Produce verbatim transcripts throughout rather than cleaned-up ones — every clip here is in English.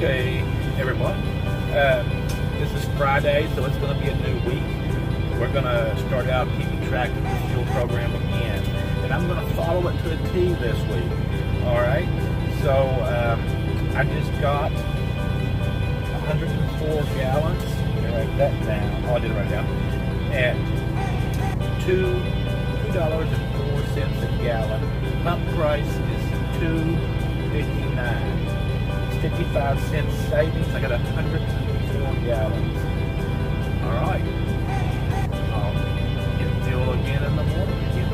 Okay, everyone. Uh, this is Friday, so it's going to be a new week. We're going to start out keeping track of the fuel program again, and I'm going to follow it to a T this week. All right. So um, I just got one hundred four gallons. Let me write that down. Oh, I did write it down. At two two dollars and four cents a gallon. Pump price is two fifty nine. fifty-five cents savings. I got one hundred four gallons. All right. I'll get fuel again in the morning. Again.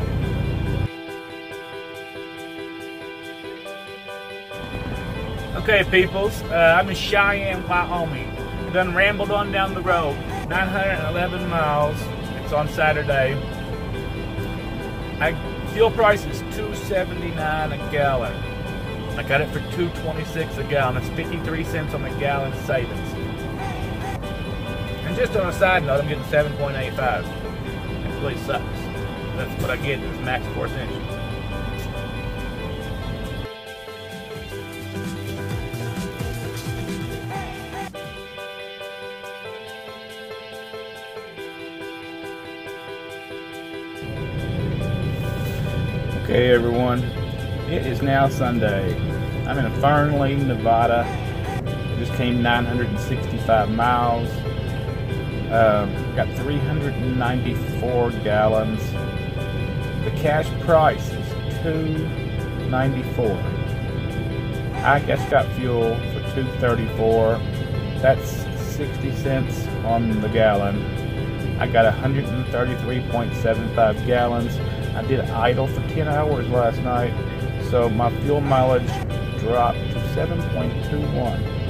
Okay, peoples. Uh, I'm in Cheyenne, Wyoming. I done rambled on down the road. nine hundred eleven miles. It's on Saturday. I, fuel price is two seventy-nine a gallon. I got it for two twenty-six a gallon. That's fifty-three cents on the gallon savings. And just on a side note, I'm getting seven point eight five. That really sucks. That's what I get is max force engine. Okay, everyone. It is now Sunday. I'm in Fernley, Nevada. Just came nine hundred sixty-five miles. Um, got three hundred ninety-four gallons. The cash price is two ninety-four. I just got fuel for two thirty-four. That's sixty cents on the gallon. I got one hundred thirty-three point seven five gallons. I did idle for ten hours last night, so my fuel mileage dropped to seven point two one.